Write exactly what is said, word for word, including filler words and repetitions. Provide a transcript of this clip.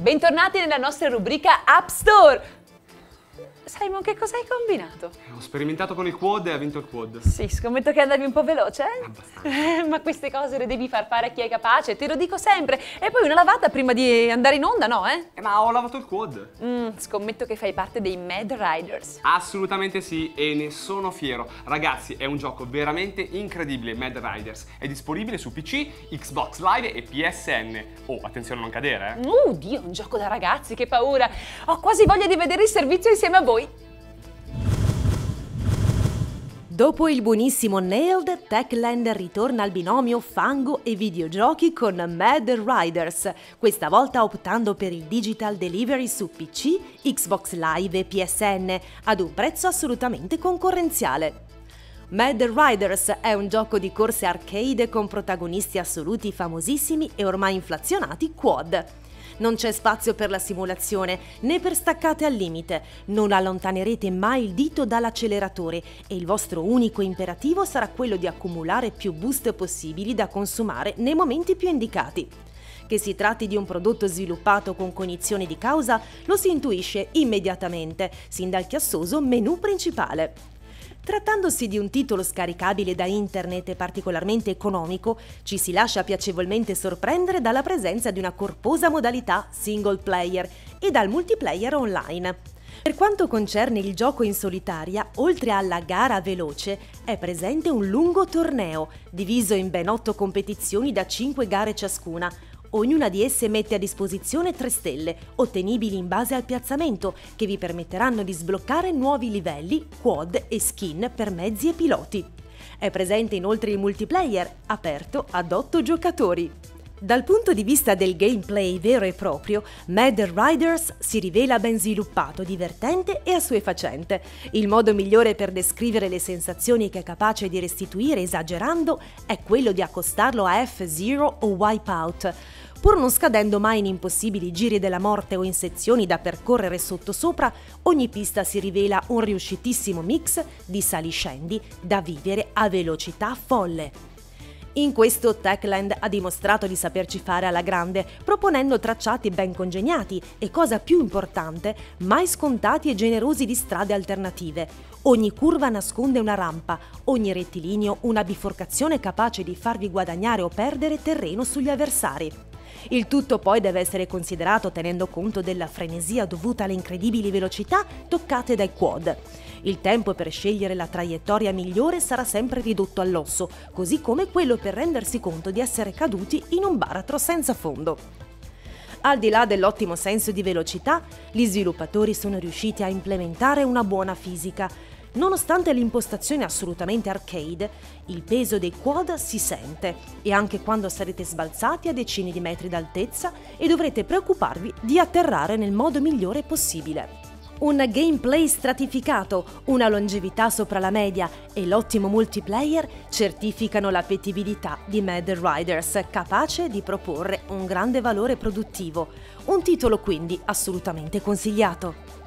Bentornati nella nostra rubrica App Store! Simon, che cosa hai combinato? Ho sperimentato con il quad e ha vinto il quad. Sì, scommetto che andavi un po' veloce, eh? Abbastanza. Eh, ma queste cose le devi far fare a chi è capace, te lo dico sempre. E poi una lavata prima di andare in onda, no, eh? Eh, ma ho lavato il quad. Mm, scommetto che fai parte dei Mad Riders. Assolutamente sì, e ne sono fiero. Ragazzi, è un gioco veramente incredibile, Mad Riders. È disponibile su P C, Xbox Live e P S N. Oh, attenzione a non cadere, eh? Uh, Dio, un gioco da ragazzi, che paura! Ho quasi voglia di vedere il servizio insieme a voi. Dopo il buonissimo Nailed, Techland ritorna al binomio fango e videogiochi con Mad Riders, questa volta optando per il digital delivery su P C, Xbox Live e P S N, ad un prezzo assolutamente concorrenziale. Mad Riders è un gioco di corse arcade con protagonisti assoluti famosissimi e ormai inflazionati quad. Non c'è spazio per la simulazione, né per staccate al limite, non allontanerete mai il dito dall'acceleratore e il vostro unico imperativo sarà quello di accumulare più boost possibili da consumare nei momenti più indicati. Che si tratti di un prodotto sviluppato con cognizione di causa lo si intuisce immediatamente, sin dal chiassoso menu principale. Trattandosi di un titolo scaricabile da internet e particolarmente economico, ci si lascia piacevolmente sorprendere dalla presenza di una corposa modalità single player e dal multiplayer online. Per quanto concerne il gioco in solitaria, oltre alla gara veloce, è presente un lungo torneo, diviso in ben otto competizioni da cinque gare ciascuna. Ognuna di esse mette a disposizione tre stelle, ottenibili in base al piazzamento, che vi permetteranno di sbloccare nuovi livelli, quad e skin per mezzi e piloti. È presente inoltre il multiplayer, aperto ad otto giocatori. Dal punto di vista del gameplay vero e proprio, Mad Riders si rivela ben sviluppato, divertente e assuefacente. Il modo migliore per descrivere le sensazioni che è capace di restituire esagerando è quello di accostarlo a F-Zero o Wipeout. Pur non scadendo mai in impossibili giri della morte o in sezioni da percorrere sottosopra, ogni pista si rivela un riuscitissimo mix di saliscendi da vivere a velocità folle. In questo Techland ha dimostrato di saperci fare alla grande, proponendo tracciati ben congegnati e, cosa più importante, mai scontati e generosi di strade alternative. Ogni curva nasconde una rampa, ogni rettilineo una biforcazione capace di farvi guadagnare o perdere terreno sugli avversari. Il tutto poi deve essere considerato tenendo conto della frenesia dovuta alle incredibili velocità toccate dai quad. Il tempo per scegliere la traiettoria migliore sarà sempre ridotto all'osso, così come quello per rendersi conto di essere caduti in un baratro senza fondo. Al di là dell'ottimo senso di velocità, gli sviluppatori sono riusciti a implementare una buona fisica. Nonostante l'impostazione assolutamente arcade, il peso dei quad si sente, e anche quando sarete sbalzati a decine di metri d'altezza e dovrete preoccuparvi di atterrare nel modo migliore possibile. Un gameplay stratificato, una longevità sopra la media e l'ottimo multiplayer certificano l'appetibilità di Mad Riders, capace di proporre un grande valore produttivo. Un titolo quindi assolutamente consigliato.